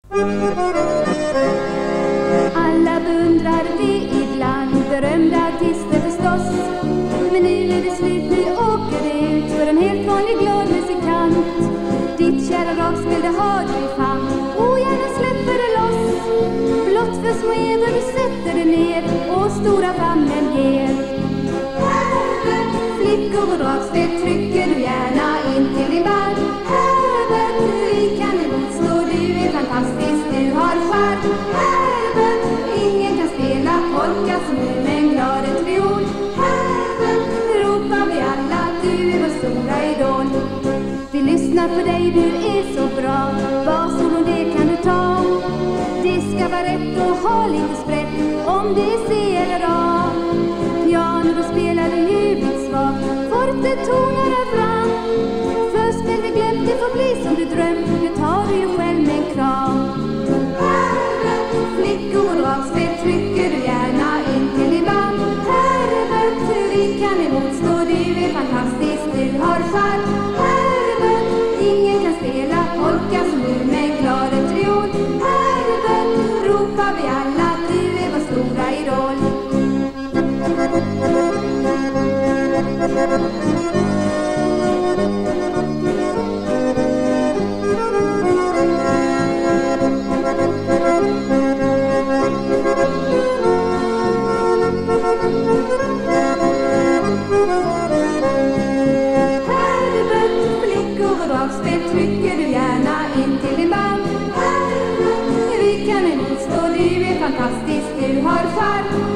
Alla beundrar vi ibland berömda artister förstås. Men nu är det slut, nu åker det ut för en helt vanlig glad musikant. Ditt kära dragspel, det har du i famn, ogärna släpper det loss. Blott för små eder du sätter det ner och stora famnen ger. Flickor och dragspel trycker du gärna in till din band. Herbert, vi kan inte motstå, du är fantastisk, du har charm. Herbert, ingen kan spela polka som du med en glad triol. Herbert, ropar vi alla, du är vår stora idol. Vi lyssnar på dig, du är så bra, basolon det kan du ta. Det ska vara rätt och ha lite sprätt, om det är C eller A. Piano då spelar du ljuvligt svagt, forte tonar är fram. Förspel vi glömt, det får bli som du drömt, nu tar du ju själv med en kram. Herbert, flickor och dragspel trycker du gärna in till din band. Herbert, vi kan emotstå, du är fantastisk, du har charm. Herbert, ingen kan spela polka som du med en glad triol. Herbert, ropar vi alla, du är vår stora idol. Herbert, flickor och dragspel trycker du gärna in till din band. Herbert, vi kan emotstå, du är fantastisk, du har charm.